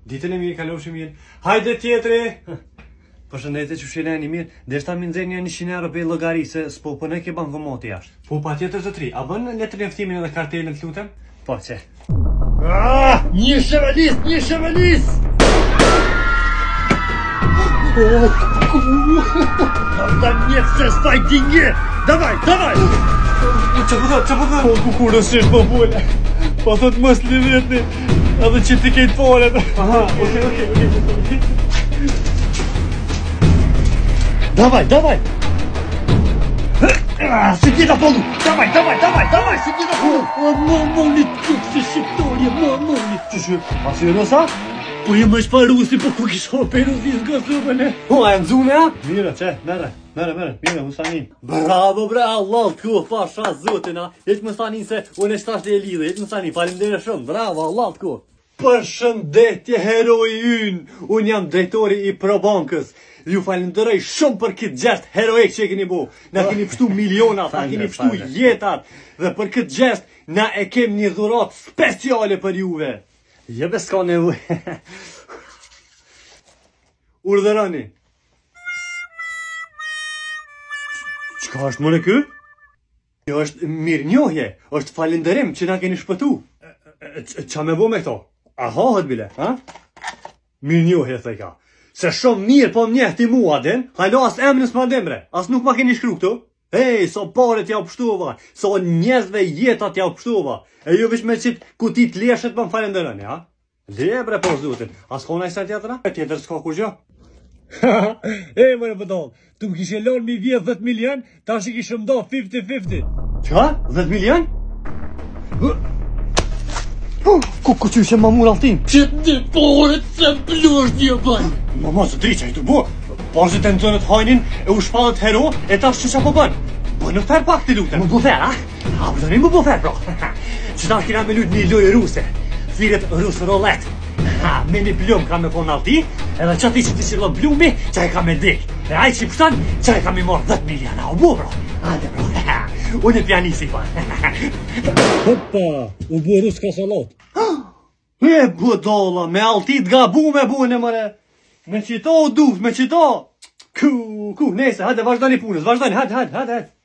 Ditën e mirë, kalofshi mirë. Hajde tjetri! Përshëndetje që shileni mirë, deshta mi nxenja 100 euro për llogari se s'po punoj ke bankomati jashtë. Po patjetër zotri, a bën letër njoftimin edhe kartelën të lutem? Po çe. Një shevelis! Da nie chcesz fajtingie! Dawaj! Që po thot? Po kukurë s'esh po bule. Po thot mos livetni, edhe që ti kejt fare. Aha, okej. Dawaj! Siguita polu! Dawaj, siguita polu! Mamoni, se shqiptarje, mamoni! Që pasi e nësa? Po jem është parusi, po ku kisha operu si s'gazupën e? Po, a e nëzune, a? Mire, që, mere, mire, Musanin. Bravo, Allah, t'ku, pasha, zotin, a? Jeq Musanin se unë e shtash dhe e lidhe, jeq Musanin, falimdere shumë, bravo, Allah, t'ku. Përshëndetje, heroi ynë, unë jam drejtori i Probankës. Ju falenderoj shumë për këtë gest heroik që e keni bu. Na keni pështu milionat, na keni pështu jetat. Dhe për këtë gest, na e kem një dhurat speciale për juve. Jebe s'ka nevoj. Urdhëroni. Qka është mëne kë? Jo është mirë njohje, është falenderim që na keni shpëtu. Qa me bu me këto? Aha, hët bile, ha? Mirë njohje, thejka. Se shumë mirë po mjehti mua, den, hajlo as emnës ma demre, as nuk ma keni shkru këtu. Hej, so pare t'ja pështuva, so njezve jetat t'ja pështuva, e ju vish me qitë kutit leshet për më falenderoni, ha? Lebre po zutin, as kona i sa tjetëra? Tjetër s'ka kur gjë? E, mëre pëtall, tu më kishe lonë mi vje 10 milion, ta shi kishe mdo 50-50. Qa? 10 milion? Ku që ishe ma mur altin? Qëtë një pare të plush një bën. Mama, së tri që i të bu. Pazit e në zonët hajnin e u shpalët hero e tash që qa po bën. Bënë fer pak të lutem. Më bufer, a? A, më më bufer, bro. Që ta kina me lut një lojë ruse. Thiret rusë rolet. Me një plum ka me kon alti, edhe që ti që ti që lo plumi, që e ka me dik. E aj që i pështan, që e ka me morë 10 milion. A, u bu, bro. Ate, bro. Unë e pianisi, pa. Hoppa, u bu rus ka salat. E budalla, me altit gabu me bune, mëre. Me qito u duf, me qito. Ku, nese, hajde, vazhdojni punës, vazhdojni, hajde.